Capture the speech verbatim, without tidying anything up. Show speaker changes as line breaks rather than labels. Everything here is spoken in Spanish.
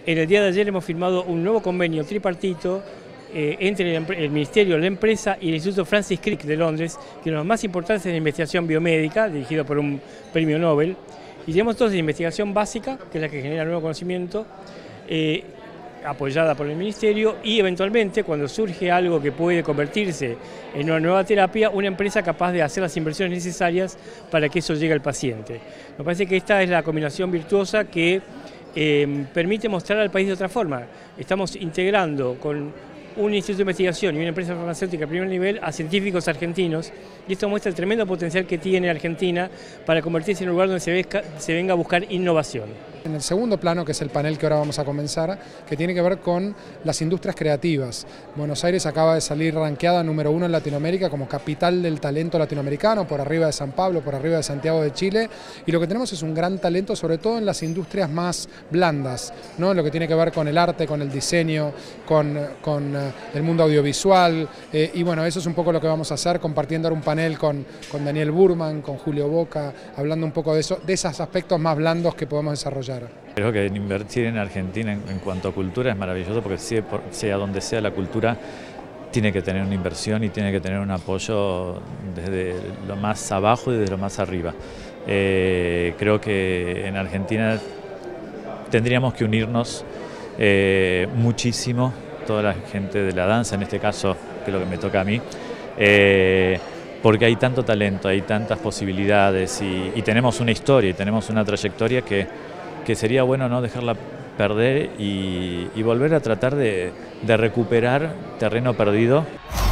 En el día de ayer hemos firmado un nuevo convenio tripartito eh, entre el, el Ministerio, la empresa y el Instituto Francis Crick de Londres, que es uno de los más importantes en investigación biomédica, dirigido por un premio Nobel. Y tenemos entonces investigación básica, que es la que genera nuevo conocimiento, eh, apoyada por el Ministerio, y eventualmente cuando surge algo que puede convertirse en una nueva terapia, una empresa capaz de hacer las inversiones necesarias para que eso llegue al paciente. Me parece que esta es la combinación virtuosa que eh, permite mostrar al país de otra forma. Estamos integrando con un instituto de investigación y una empresa farmacéutica de primer nivel a científicos argentinos, y esto muestra el tremendo potencial que tiene Argentina para convertirse en un lugar donde se, vezca, se venga a buscar innovación.
En el segundo plano, que es el panel que ahora vamos a comenzar, que tiene que ver con las industrias creativas. Buenos Aires acaba de salir rankeada número uno en Latinoamérica como capital del talento latinoamericano, por arriba de San Pablo, por arriba de Santiago de Chile, y lo que tenemos es un gran talento, sobre todo en las industrias más blandas, ¿no? Lo que tiene que ver con el arte, con el diseño, con, con uh, el mundo audiovisual, eh, y bueno, eso es un poco lo que vamos a hacer, compartiendo ahora un panel con, con Daniel Burman, con Julio Boca, hablando un poco de eso, de esos aspectos más blandos que podemos desarrollar.
Creo que invertir en Argentina en, en cuanto a cultura es maravilloso, porque sea, por, sea donde sea la cultura, tiene que tener una inversión y tiene que tener un apoyo desde lo más abajo y desde lo más arriba. Eh, creo que en Argentina tendríamos que unirnos eh, muchísimo, toda la gente de la danza, en este caso, que es lo que me toca a mí, eh, porque hay tanto talento, hay tantas posibilidades y, y tenemos una historia y tenemos una trayectoria que, que sería bueno no dejarla perder y, y volver a tratar de, de recuperar terreno perdido.